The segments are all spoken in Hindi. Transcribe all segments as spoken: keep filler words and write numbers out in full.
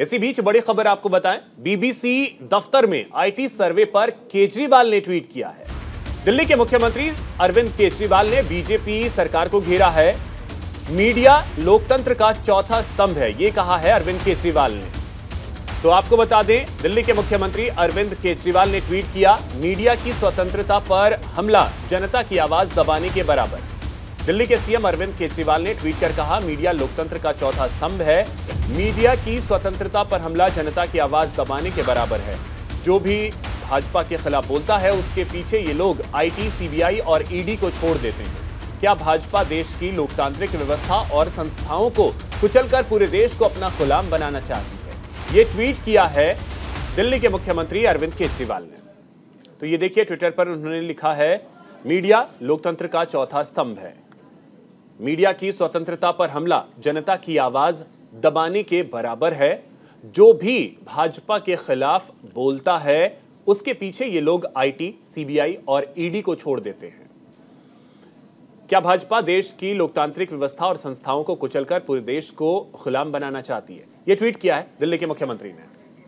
इसी बीच बड़ी खबर आपको बताएं, बीबीसी दफ्तर में आईटी सर्वे पर केजरीवाल ने ट्वीट किया है। दिल्ली के मुख्यमंत्री अरविंद केजरीवाल ने बीजेपी सरकार को घेरा है। मीडिया लोकतंत्र का चौथा स्तंभ है, यह कहा है अरविंद केजरीवाल ने। तो आपको बता दें, दिल्ली के मुख्यमंत्री अरविंद केजरीवाल ने ट्वीट किया, मीडिया की स्वतंत्रता पर हमला जनता की आवाज दबाने के बराबर। दिल्ली के सीएम अरविंद केजरीवाल ने ट्वीट कर कहा, मीडिया लोकतंत्र का चौथा स्तंभ है। मीडिया की स्वतंत्रता पर हमला जनता की आवाज दबाने के बराबर है। जो भी भाजपा के खिलाफ बोलता है, उसके पीछे ये लोग आईटी, सीबीआई और ईडी को छोड़ देते हैं। क्या भाजपा देश की लोकतांत्रिक व्यवस्था और संस्थाओं को कुचलकर पूरे देश को अपना गुलाम बनाना चाहती है? ये ट्वीट किया है दिल्ली के मुख्यमंत्री अरविंद केजरीवाल ने। तो ये देखिए, ट्विटर पर उन्होंने लिखा है, मीडिया लोकतंत्र का चौथा स्तंभ है। मीडिया की स्वतंत्रता पर हमला जनता की आवाज दबाने के बराबर है। जो भी भाजपा के खिलाफ बोलता है, उसके पीछे ये लोग आईटी, सीबीआई और ईडी को छोड़ देते हैं। क्या भाजपा देश की लोकतांत्रिक व्यवस्था और संस्थाओं को कुचलकर पूरे देश को गुलाम बनाना चाहती है? यह ट्वीट किया है दिल्ली के मुख्यमंत्री ने।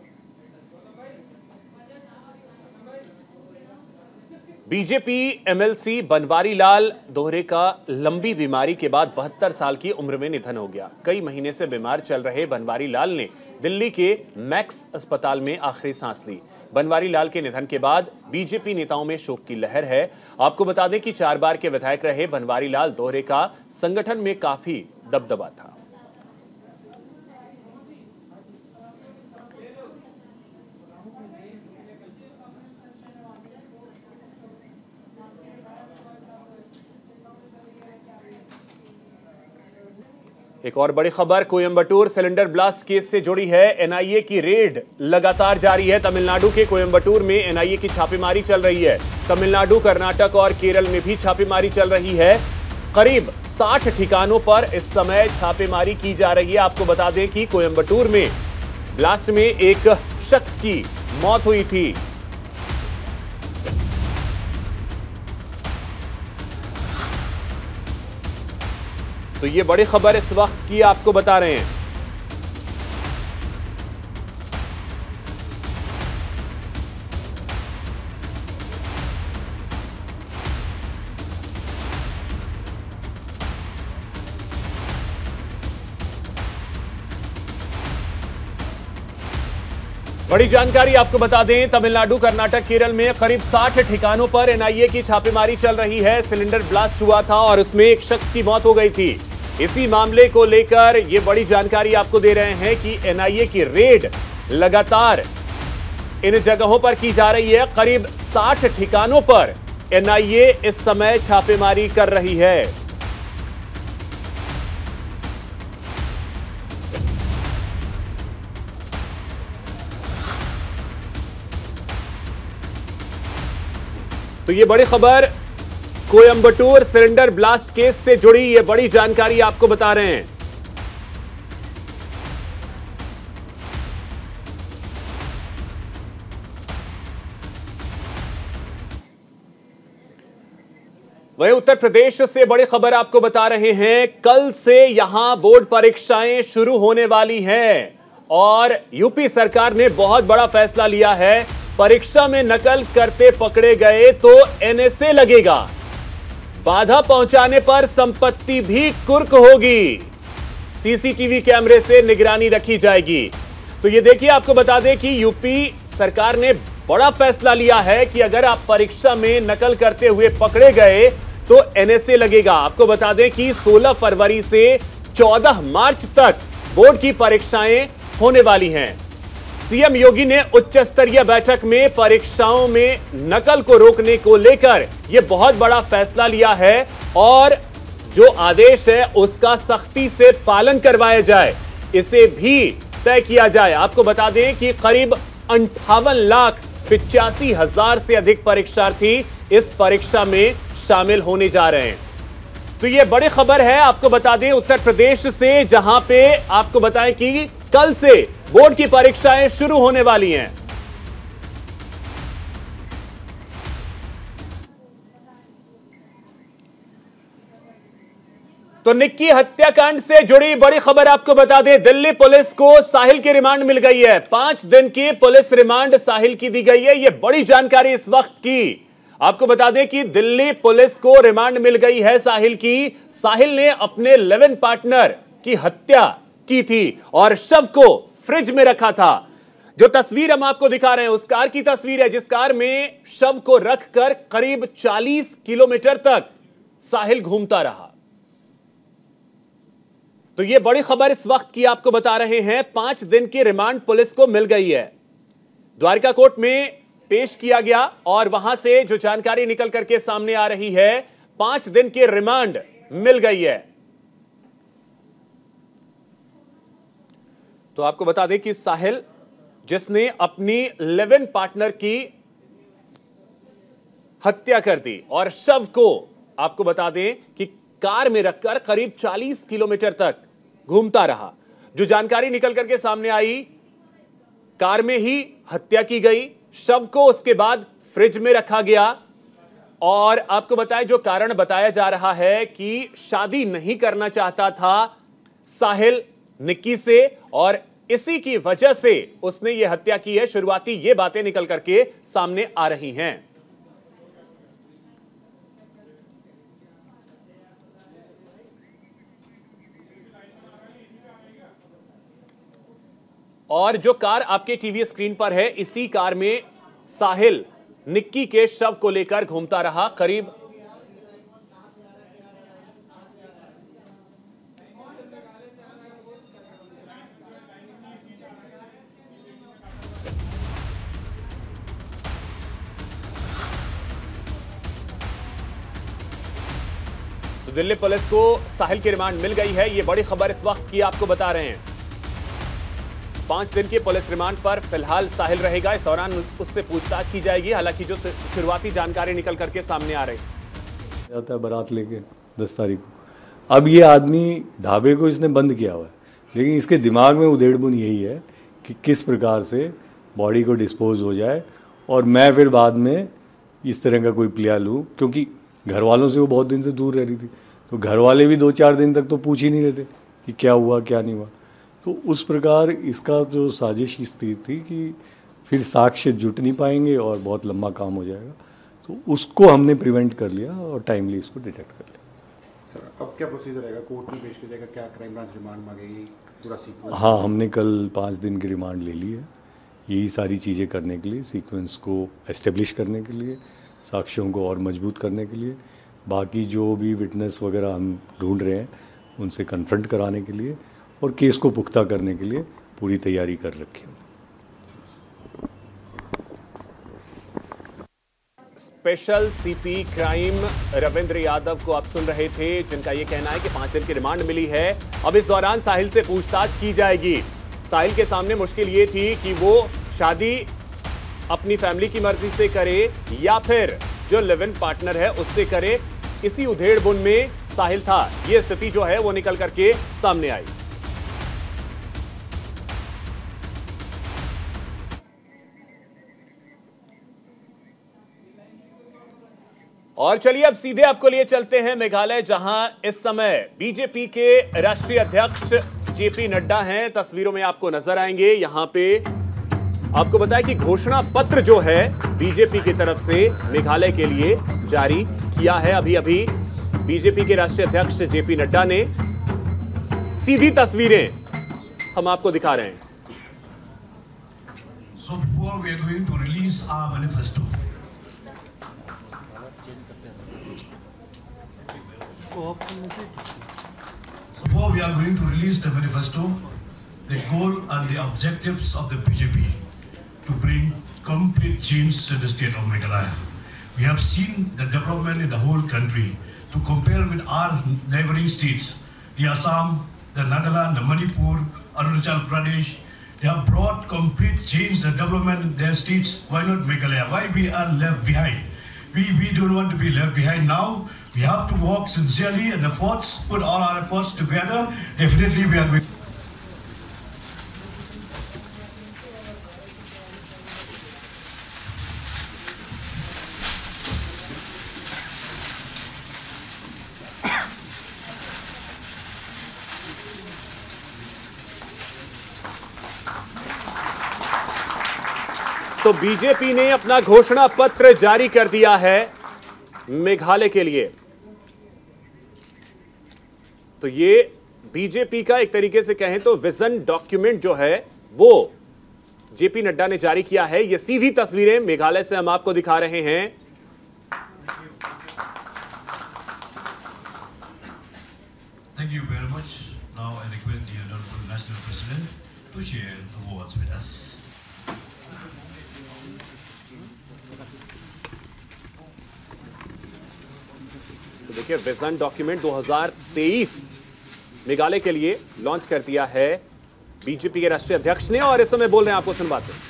बीजेपी एमएलसी बनवारी लाल दोहरे का लंबी बीमारी के बाद बहत्तर साल की उम्र में निधन हो गया। कई महीने से बीमार चल रहे बनवारी लाल ने दिल्ली के मैक्स अस्पताल में आखिरी सांस ली। बनवारी लाल के निधन के बाद बीजेपी नेताओं में शोक की लहर है। आपको बता दें कि चार बार के विधायक रहे बनवारी लाल दोहरे का संगठन में काफी दबदबा था। एक और बड़ी खबर कोयंबटूर सिलेंडर ब्लास्ट केस से जुड़ी है। एनआईए की रेड लगातार जारी है। तमिलनाडु के कोयंबटूर में एनआईए की छापेमारी चल रही है। तमिलनाडु, कर्नाटक और केरल में भी छापेमारी चल रही है। करीब साठ ठिकानों पर इस समय छापेमारी की जा रही है। आपको बता दें कि कोयंबटूर में ब्लास्ट में एक शख्स की मौत हुई थी। तो ये बड़ी खबर इस वक्त की आपको बता रहे हैं। बड़ी जानकारी आपको बता दें, तमिलनाडु, कर्नाटक, केरल में करीब साठ ठिकानों पर एनआईए की छापेमारी चल रही है। सिलेंडर ब्लास्ट हुआ था और उसमें एक शख्स की मौत हो गई थी। इसी मामले को लेकर ये बड़ी जानकारी आपको दे रहे हैं कि एनआईए की रेड लगातार इन जगहों पर की जा रही है। करीब साठ ठिकानों पर एनआईए इस समय छापेमारी कर रही है। तो ये बड़ी खबर कोयंबटूर सिलेंडर ब्लास्ट केस से जुड़ी ये बड़ी जानकारी आपको बता रहे हैं। वहीं उत्तर प्रदेश से बड़ी खबर आपको बता रहे हैं। कल से यहां बोर्ड परीक्षाएं शुरू होने वाली हैं और यूपी सरकार ने बहुत बड़ा फैसला लिया है। परीक्षा में नकल करते पकड़े गए तो एनएसए लगेगा। बाधा पहुंचाने पर संपत्ति भी कुर्क होगी। सीसीटीवी कैमरे से निगरानी रखी जाएगी। तो ये देखिए, आपको बता दें कि यूपी सरकार ने बड़ा फैसला लिया है कि अगर आप परीक्षा में नकल करते हुए पकड़े गए तो एनएसए लगेगा। आपको बता दें कि सोलह फरवरी से चौदह मार्च तक बोर्ड की परीक्षाएं होने वाली हैं। सीएम योगी ने उच्च स्तरीय बैठक में परीक्षाओं में नकल को रोकने को लेकर यह बहुत बड़ा फैसला लिया है और जो आदेश है उसका सख्ती से पालन करवाया जाए, इसे भी तय किया जाए। आपको बता दें कि करीब अंठावन लाख पिचासी हजार से अधिक परीक्षार्थी इस परीक्षा में शामिल होने जा रहे हैं। तो यह बड़ी खबर है, आपको बता दें उत्तर प्रदेश से, जहां पे आपको बताएं कि कल से बोर्ड की परीक्षाएं शुरू होने वाली हैं। तो निक्की हत्याकांड से जुड़ी बड़ी खबर आपको बता दें, दिल्ली पुलिस को साहिल की रिमांड मिल गई है। पांच दिन की पुलिस रिमांड साहिल की दी गई है। यह बड़ी जानकारी इस वक्त की आपको बता दें कि दिल्ली पुलिस को रिमांड मिल गई है साहिल की। साहिल ने अपने लिव-इन पार्टनर की हत्या की थी और शव को फ्रिज में रखा था। जो तस्वीर हम आपको दिखा रहे हैं उस कार की तस्वीर है, जिस कार में शव को रखकर करीब चालीस किलोमीटर तक साहिल घूमता रहा। तो यह बड़ी खबर इस वक्त की आपको बता रहे हैं। पांच दिन की रिमांड पुलिस को मिल गई है, द्वारका कोर्ट में पेश किया गया और वहां से जो जानकारी निकल करके सामने आ रही है, पांच दिन की रिमांड मिल गई है। तो आपको बता दें कि साहिल, जिसने अपनी लिव-इन पार्टनर की हत्या कर दी और शव को आपको बता दें कि कार में रखकर करीब चालीस किलोमीटर तक घूमता रहा। जो जानकारी निकल करके सामने आई, कार में ही हत्या की गई, शव को उसके बाद फ्रिज में रखा गया। और आपको बताएं, जो कारण बताया जा रहा है कि शादी नहीं करना चाहता था साहिल निक्की से और इसी की वजह से उसने यह हत्या की है। शुरुआती ये बातें निकल करके सामने आ रही हैं। और जो कार आपके टीवी स्क्रीन पर है, इसी कार में साहिल निक्की के शव को लेकर घूमता रहा। करीब तो दिल्ली पुलिस को साहिल की रिमांड मिल गई है। यह बड़ी खबर इस वक्त की आपको बता रहे हैं। पांच दिन की पुलिस रिमांड पर फिलहाल साहिल रहेगा। इस दौरान उससे पूछताछ की जाएगी। हालांकि जो शुरुआती जानकारी निकल करके सामने आ रही जाता है बारात लेके दस तारीख को। अब ये आदमी ढाबे को इसने बंद किया हुआ है, लेकिन इसके दिमाग में उधेड़बुन यही है कि किस प्रकार से बॉडी को डिस्पोज हो जाए और मैं फिर बाद में इस तरह का कोई प्लेयर लूँ, क्योंकि घर वालों से वो बहुत दिन से दूर रह रही थी। तो घर वाले भी दो चार दिन तक तो पूछ ही नहीं रहे थे कि क्या हुआ क्या नहीं हुआ। तो उस प्रकार इसका जो साजिश इस थी कि फिर साक्ष्य जुट नहीं पाएंगे और बहुत लंबा काम हो जाएगा। तो उसको हमने प्रिवेंट कर लिया और टाइमली इसको डिटेक्ट कर लिया। सर, अब क्या प्रोसीजर रहेगा? कोर्ट में पेश किया जाएगा? क्या क्राइम ब्रांच रिमांड मांगेगी? पूरा सीक्वेंस? हाँ, हमने कल पाँच दिन की रिमांड ले ली है, यही सारी चीज़ें करने के लिए, सीक्वेंस को एस्टेब्लिश करने के लिए, साक्ष्यों को और मजबूत करने के लिए। बाकी जो भी विटनेस वगैरह हम ढूंढ रहे हैं उनसे कन्फ्रंट कराने के लिए और केस को पुख्ता करने के लिए पूरी तैयारी कर रखी है। Special CP crime Ravindra Yadav को आप सुन रहे थे, जिनका यह कहना है कि पांच दिन की रिमांड मिली है। अब इस दौरान साहिल से पूछताछ की जाएगी। साहिल के सामने मुश्किल ये थी कि वो शादी अपनी फैमिली की मर्जी से करे या फिर जो लिव इन पार्टनर है उससे करे। इसी उधेड़बुन में साहिल था। यह स्थिति जो है वो निकल करके सामने आई। और चलिए अब सीधे आपको लिए चलते हैं मेघालय, जहां इस समय बीजेपी के राष्ट्रीय अध्यक्ष जेपी नड्डा हैं। तस्वीरों में आपको नजर आएंगे। यहां पे आपको बताया कि घोषणा पत्र जो है बीजेपी की तरफ से मेघालय के लिए जारी किया है। अभी अभी बीजेपी के राष्ट्रीय अध्यक्ष जेपी नड्डा ने सीधी तस्वीरें हम आपको दिखा रहे हैं। So before we are going to release our manifesto, so before we are going to release the manifesto, the goal and the objectives of the B J P to bring complete change to the state of Meghalaya. We have seen the development in the whole country. To compare with our neighboring states, the Assam, the Nagaland, the Manipur, Arunachal Pradesh, they have brought complete change, the development in their states. Why not Meghalaya? Why we are left behind? We, we don't want to be left behind now. We have to work sincerely and efforts, put all our efforts together. Definitely we are going. तो बीजेपी ने अपना घोषणा पत्र जारी कर दिया है मेघालय के लिए। तो ये बीजेपी का एक तरीके से कहें तो विजन डॉक्यूमेंट जो है वो जेपी नड्डा ने जारी किया है। ये सीधी तस्वीरें मेघालय से हम आपको दिखा रहे हैं। Thank you very much. Now I request the Honorable National President to share the words with us. तो देखिए विजन डॉक्यूमेंट दो हज़ार तेईस मेघालय के लिए लॉन्च कर दिया है बीजेपी के राष्ट्रीय अध्यक्ष ने, और इस समय बोल रहे हैं, आपको सुनवाते हैं।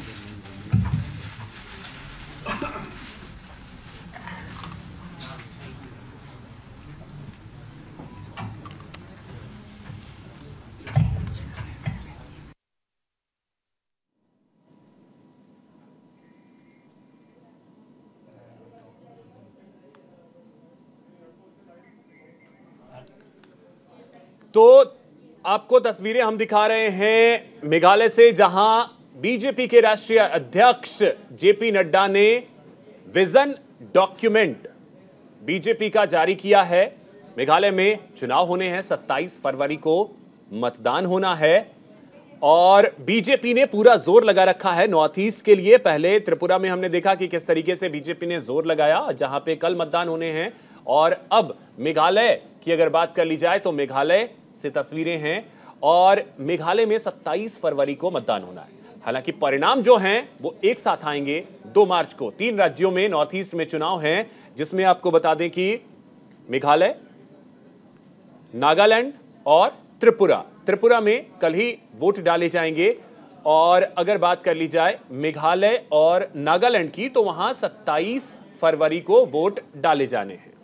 तो आपको तस्वीरें हम दिखा रहे हैं मेघालय से, जहां बीजेपी के राष्ट्रीय अध्यक्ष जेपी नड्डा ने विजन डॉक्यूमेंट बीजेपी का जारी किया है। मेघालय में चुनाव होने हैं, सत्ताईस फरवरी को मतदान होना है और बीजेपी ने पूरा जोर लगा रखा है नॉर्थ ईस्ट के लिए। पहले त्रिपुरा में हमने देखा कि किस तरीके से बीजेपी ने जोर लगाया, जहां पे कल मतदान होने हैं, और अब मेघालय की अगर बात कर ली जाए तो मेघालय से तस्वीरें हैं और मेघालय में सत्ताईस फरवरी को मतदान होना है। हालांकि परिणाम जो हैं वो एक साथ आएंगे दो मार्च को। तीन राज्यों में नॉर्थ ईस्ट में चुनाव हैं, जिसमें आपको बता दें कि मेघालय, नागालैंड और त्रिपुरा। त्रिपुरा में कल ही वोट डाले जाएंगे, और अगर बात कर ली जाए मेघालय और नागालैंड की तो वहां सत्ताईस फरवरी को वोट डाले जाने हैं।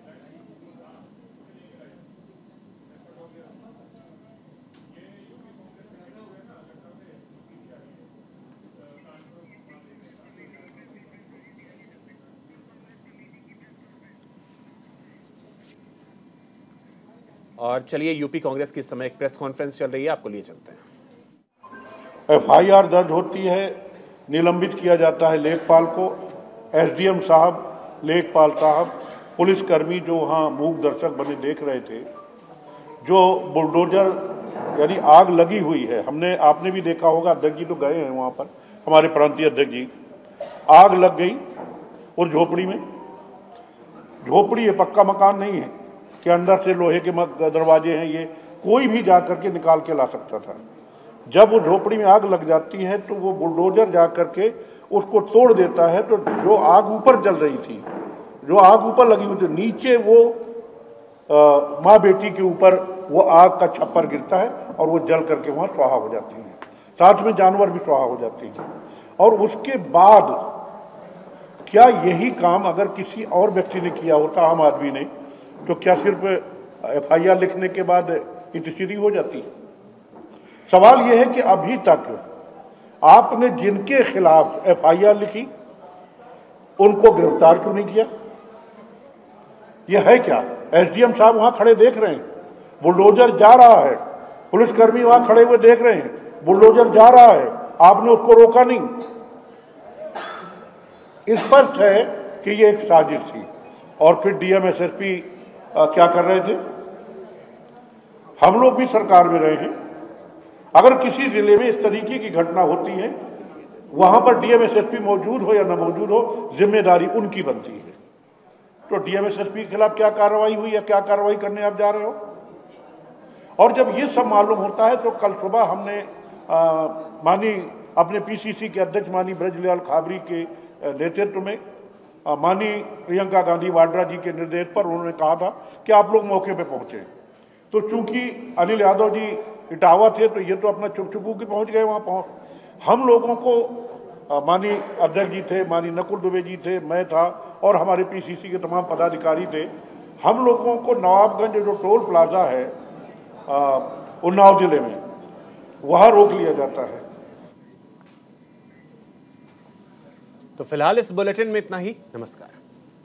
और चलिए, यूपी कांग्रेस की इस समय एक प्रेस कॉन्फ्रेंस चल रही है, आपको लिए चलते हैं। एफ आई आर दर्ज होती है, निलंबित किया जाता है लेखपाल को। एस डी एम साहब, लेखपाल साहब, पुलिसकर्मी जो वहाँ मूक दर्शक बने देख रहे थे, जो बुलडोजर यानी आग लगी हुई है, हमने आपने भी देखा होगा, अध्यक्ष जी तो गए हैं वहाँ पर, हमारे प्रांतीय अध्यक्ष जी। आग लग गई उस झोपड़ी में। झोपड़ी है, पक्का मकान नहीं है कि अंदर से लोहे के दरवाजे हैं, ये कोई भी जा करके निकाल के ला सकता था। जब वो झोपड़ी में आग लग जाती है तो वो बुलडोजर जा करके उसको तोड़ देता है, तो जो आग ऊपर जल रही थी, जो आग ऊपर लगी हुई थी, नीचे वो माँ बेटी के ऊपर वो आग का छप्पर गिरता है और वो जल करके वहाँ स्वाहा हो जाती है, साथ में जानवर भी स्वाहा हो जाते हैं। और उसके बाद क्या यही काम अगर किसी और व्यक्ति ने किया होता, आम आदमी ने, तो क्या सिर्फ एफ आई आर लिखने के बाद इतनी हो जाती? सवाल यह है कि अभी तक आपने जिनके खिलाफ एफ आई आर लिखी उनको गिरफ्तार क्यों नहीं किया? यह है क्या? एस डी एम साहब वहां खड़े देख रहे हैं, बुलडोजर जा रहा है, पुलिसकर्मी वहां खड़े हुए देख रहे हैं, बुलडोजर जा रहा है, आपने उसको रोका नहीं। स्पष्ट है कि यह एक साजिश थी। और फिर D M S S P क्या कर रहे थे? हम लोग भी सरकार में रहे हैं, अगर किसी जिले में इस तरीके की घटना होती है, वहां पर D M S S P मौजूद हो या न मौजूद हो, जिम्मेदारी उनकी बनती है। तो D M S S P के खिलाफ क्या कार्रवाई हुई या क्या कार्रवाई करने आप जा रहे हो? और जब ये सब मालूम होता है तो कल सुबह हमने मानी अपने पी सी सी के अध्यक्ष मानी ब्रजलाल खाबरी के नेतृत्व में, मानी प्रियंका गांधी वाड्रा जी के निर्देश पर उन्होंने कहा था कि आप लोग मौके पे पहुंचे। तो चूंकि अनिल यादव जी इटावा थे तो ये तो अपना चुप चुपू के पहुंच गए वहां पहुंच। हम लोगों को मानी अध्यक्ष जी थे, मानी नकुल दुबे जी थे, मैं था और हमारे पी सी सी के तमाम पदाधिकारी थे। हम लोगों को नवाबगंज जो टोल प्लाजा है उन्नाव जिले में, वहां रोक लिया जाता है। तो फिलहाल इस बुलेटिन में इतना ही। नमस्कार।